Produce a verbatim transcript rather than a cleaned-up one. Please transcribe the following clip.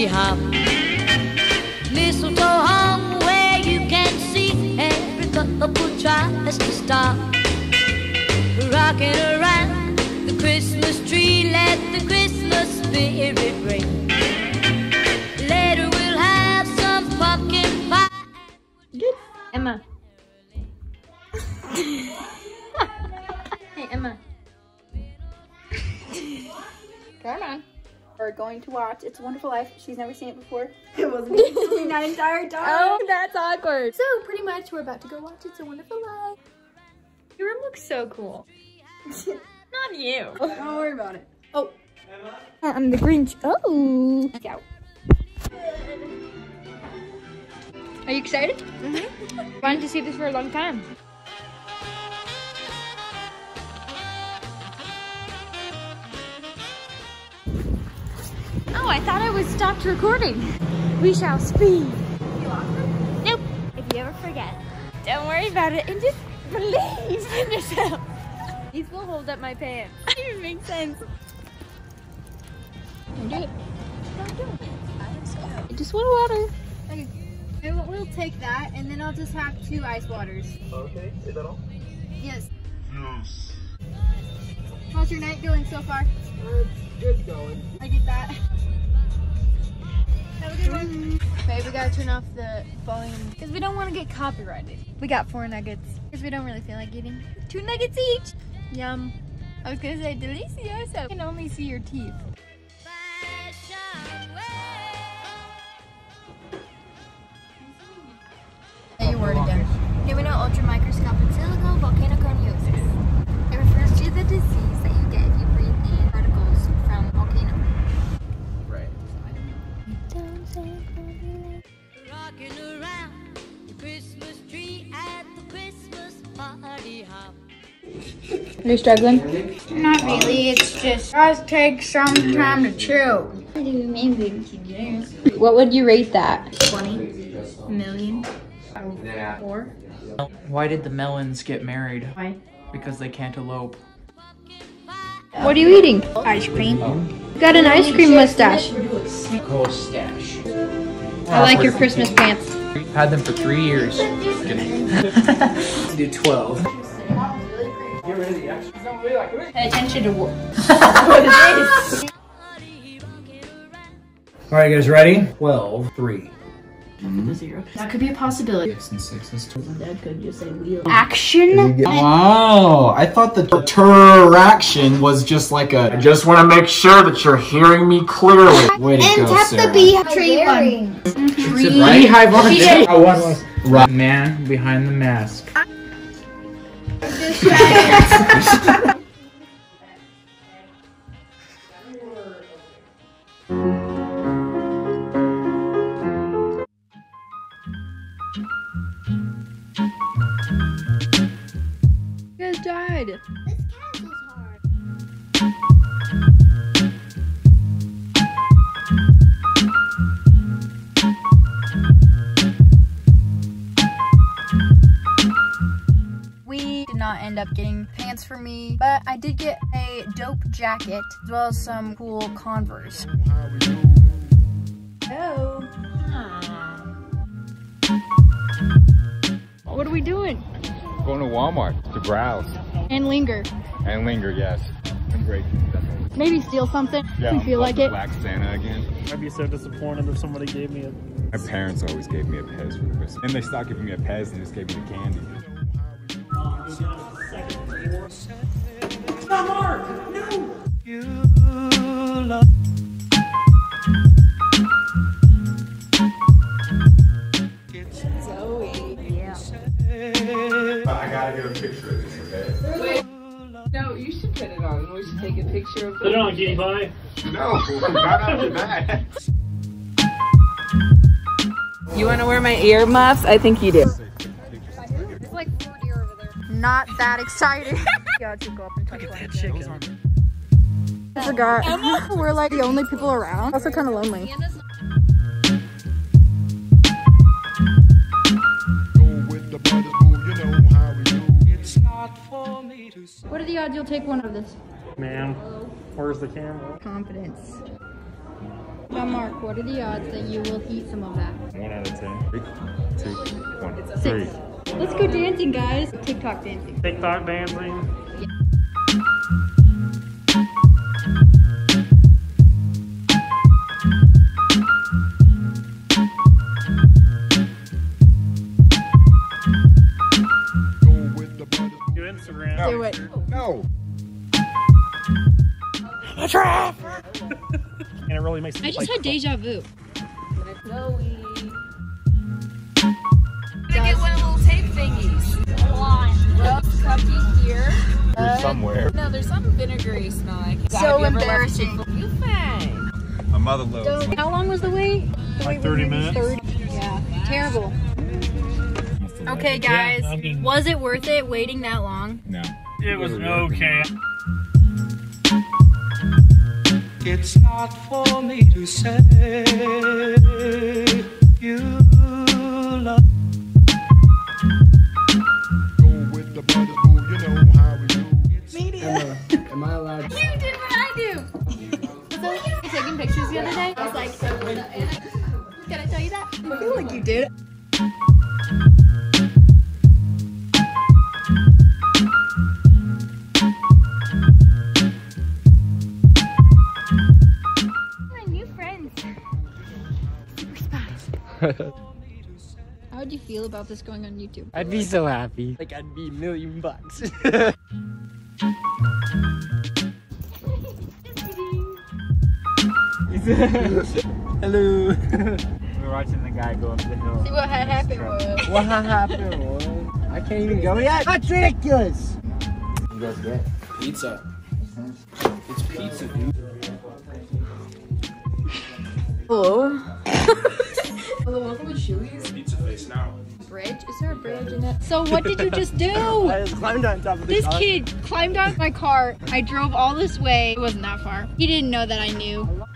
party hop. Mistletoe hung where you can see every couple tries to stop. Rocking around the Christmas tree, let the Christmas spirit ring. Later we'll have some pumpkin pie. Good. Emma. Hey, Emma. Come on. We're going to watch It's a Wonderful Life. She's never seen it before. It wasn't me that entire time. Oh, that's awkward. So pretty much we're about to go watch It's a Wonderful Life. Your room looks so cool. Not you. Don't worry about it. Oh. I'm the Grinch. Oh. Out. Are you excited? Mm-hmm. Wanted to see this for a long time. Oh, I thought I was stopped recording. We shall speed. You lost them? Nope. If you ever forget, don't worry about it and just believe in yourself. These will hold up my pants. That even makes sense. Don't do it. Don't do it. Just want water. Okay. We'll take that, and then I'll just have two ice waters. Okay. Is that all? Yes. Yes. How's your night going so far? Uh, good going. I get that. Have a good one. Okay, we gotta turn off the volume because we don't want to get copyrighted. We got four nuggets because we don't really feel like eating. Two nuggets each. Yum. I was gonna say delicioso. I can only see your teeth. Say your word again. Pneumono ultramicroscopic silico volcanoconiosis. It refers to the disease that you get if you breathe in particles from volcano. Right. Rocking around the Christmas tree at the Christmas party hop. Are you struggling? Not really, it's just, it does take some time to chew. What would you rate that? twenty million. Four. Why did the melons get married? Why? Because they can't elope. What are you eating? Ice cream. You got an ice cream mustache. Mustache. I like your Christmas pants. Had them for three years. Do twelve. Pay attention to what? What is this? All right, guys, ready? twelve, three. The zero. That could be a possibility. Six and six is twelve. That could just say wheel. Action. Wow, I thought the interaction was just like a. I just want to make sure that you're hearing me clearly. Way to And go, tap Sarah. the bee tree one. Tree. Beehive on She the did. Oh, one was. Right. Man behind the mask. You guys died. This castle's hard. We did not end up getting pants for me, but I did get a dope jacket as well as some cool Converse. Hello. What are we doing? Going to Walmart to browse. And linger. And linger, yes. And great, definitely. Maybe steal something Yeah, if you feel like it. Black Santa again. I'd be so disappointed if somebody gave me a... My parents always gave me a Pez for Christmas. And they stopped giving me a Pez and just gave me the candy. Stop, Mark! No! You love... Zoe. Yeah. I gotta get a picture of this, okay? Wait. No, you should put it on. We should take a picture of it. Put it on, Kitty Pie. No, not after that. You want to wear my earmuffs? I think you do. It's like four deer over there. Not that excited. God, to go up and touch one. I forgot. We're like the only people around. Also kind of lonely. What are the odds you'll take one of this? Ma'am, where's the camera? Confidence. Now, Mark, what are the odds that you will eat some of that? One out of ten. Three, two, one, Six. three. Let's go dancing, guys. TikTok dancing. TikTok dancing. Do Instagram. Do it. No. A trap! And it really makes I just had deja vu. Get one of the little tape thingies. Well, cupcake here. You're somewhere. No, there's some vinegary smell. I can So embarrassing. You fine. My mother loves. How long was the wait? The Like wait was thirty maybe minutes. thirty. Yeah, terrible. Okay, guys, Yeah, I mean- was it worth it waiting that long? No. It was okay. It's not for me to say you love. Go with the brothers, boo, you know how we do. Emma, am I allowed? You did what I do. So, taking pictures the other day, I was like, can I tell you that? I feel like you did. My new friends. Super spies. How would you feel about this going on YouTube? I'd be so happy. Like I'd be a million bucks. Hello. We're watching the guy go up the hill. See what had happened was. What happened was I can't even go yet. That's ridiculous. You guys get pizza. It's pizza, dude. Hello. Hello, welcome to Chewy's. Pizza face now. Bridge? Is there a bridge in it? So what did you just do? I just climbed on top of the This car. kid climbed on my car. I drove all this way. It wasn't that far. He didn't know that I knew.